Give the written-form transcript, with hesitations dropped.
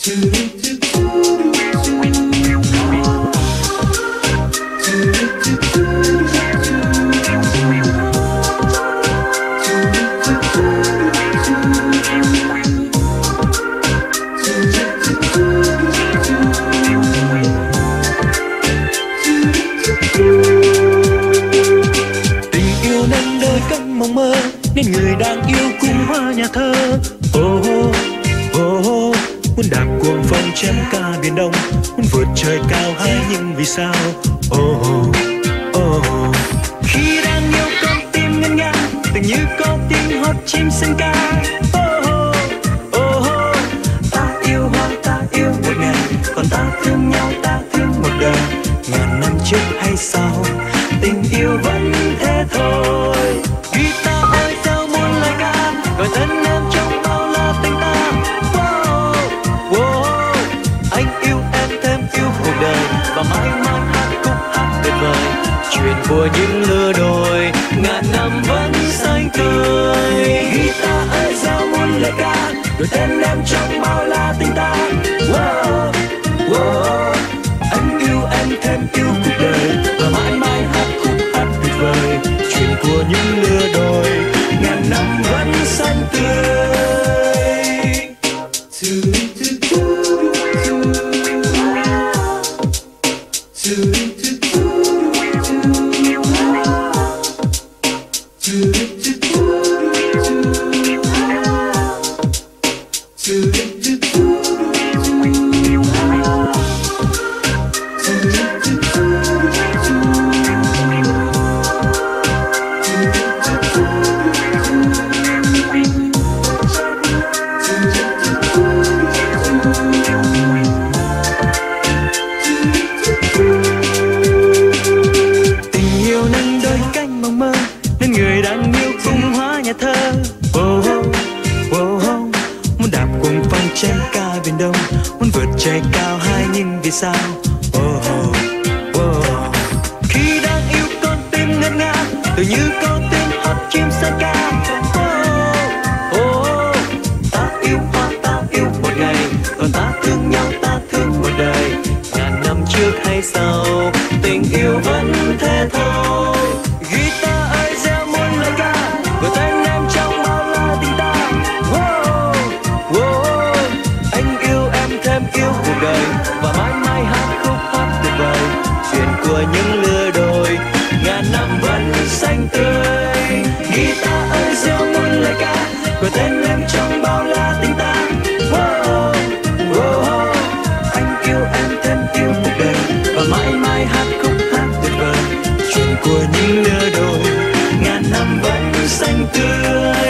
Nên người đang yêu cung hoa nhà thơ. Muốn đạp cuồng phong chém ca biển đông, muốn vượt trời cao hay nhưng vì sao? Khi đang yêu con tim ngân nga, từng như có tiếng hót chim sơn ca. Ta yêu hoa, ta yêu một ngày, còn ta thương nhau, ta thương một đời. Ngàn năm trước hay sau, tình yêu vẫn thế thôi. Gọi tên em trong bao la tình ta. Anh yêu em thêm yêu cuộc đời, và mãi mãi hát khúc hát tuyệt vời. Chuyện của những lứa đôi ngàn năm vẫn xanh tươi. Guitar ơi giao muôn lời ca, gọi tên em trong bao la tình ta. Anh yêu em thêm yêu cuộc đời, và mãi mãi hát khúc hát tuyệt vời. Chuyện của những lứa đôi ngàn năm vẫn xanh tươi. Muốn đạp cuồng phong chém ca biển đông, muốn vượt trời cao hay nhưng vì sao? Khi đang yêu con tim ngân nga, tự như có tiếng hót chim sơn ca. Ta yêu hoa, ta yêu một ngày, còn ta thương nhau, ta thương một đời. Ngàn năm trước hay sau, tình yêu vẫn thế thôi. Guitar ơi gieo muôn lời ca, gọi tên em trong bao la tình ta. Anh yêu em thêm yêu cuộc đời, và mãi mãi hát khúc hát tuyệt vời. Chuyện của những lứa đôi ngàn năm vẫn xanh tươi. Guitar ơi gieo muôn lời ca, gọi tên em trong bao la tình ta. Anh yêu em thêm yêu cuộc đời, và mãi mãi hát khúc hát tuyệt vời. Chuyện của những lứa đôi ngàn năm vẫn xanh tươi.